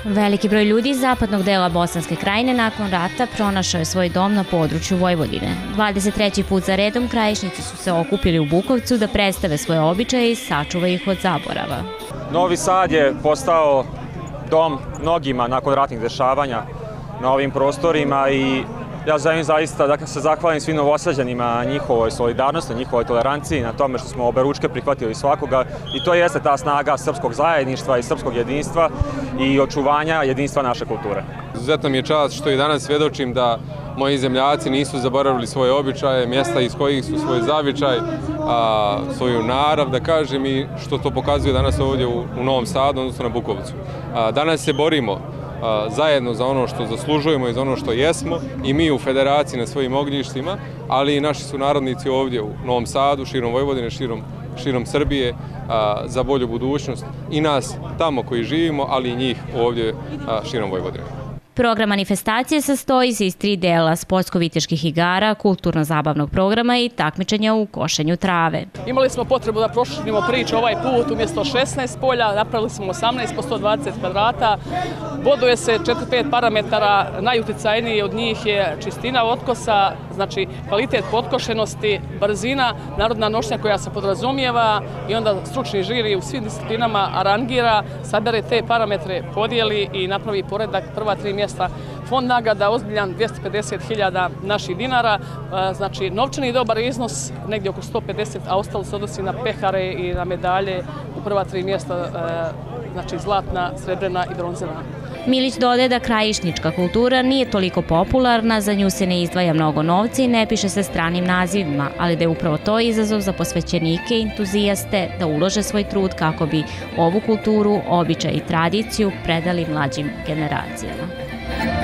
Veliki broj ljudi iz zapadnog dela Bosanske krajine nakon rata pronašao je svoj dom na području Vojvodine. 23. put za redom Krajišnici su se okupili u Bukovcu da predstave svoje običaje i sačuva ih od zaborava. Novi Sad je postao dom mnogima nakon ratnih dešavanja na ovim prostorima i ja želim zaista da se zahvalim svim Novosađanima na njihovoj solidarnosti, na njihovoj toleranciji, na tome što smo oberučke prihvatili svakoga i to jeste ta snaga srpskog zajedništva i srpskog jedinstva i očuvanja jedinstva naše kulture. Izuzetno mi je čast što i danas svjedočim da moji zemljaci nisu zaboravili svoje običaje, mjesta iz kojih su svoj zavičaj, svoju narav, da kažem, i što to pokazuje danas ovdje u Novom Sadu, odnosno na Bukovcu. Danas se borimo zajedno za ono što zaslužujemo i za ono što jesmo i mi u Federaciji na svojim ognjištima, ali i naši sunarodnici ovdje u Novom Sadu, širom Vojvodine, širom Srbije, za bolju budućnost i nas tamo koji živimo, ali i njih ovdje širom Vojvodine. Program manifestacije sastoji se iz 3 dela: sportsko-viteških igara, kulturno-zabavnog programa i takmičenja u košenju trave. Imali smo potrebu da proširimo priču ovaj put, umjesto 16 polja, napravili smo 18 po 120 kvadrata. Boduje se 4-5 parametara, najuticajniji od njih je čistina otkosa, znači kvalitet potkošenosti, brzina, narodna nošnja koja se podrazumijeva i onda stručni žiri u svim disciplinama arangira, sabere te parametre, podijeli i napravi poredak prva 3 mjesta. Fond nagrada ozbiljan 250.000 naših dinara, znači novčani dobar iznos, negdje oko 150, a ostalo se odnosi na pehare i na medalje u prva 3 mjesta, znači zlatna, srebrna i bronzana. Milić dodaje da krajišnička kultura nije toliko popularna, za nju se ne izdvaja mnogo novca i ne piše se stranim nazivima, ali da je upravo to izazov za posvećenike i entuzijaste da ulože svoj trud kako bi ovu kulturu, običaj i tradiciju predali mlađim generacijama.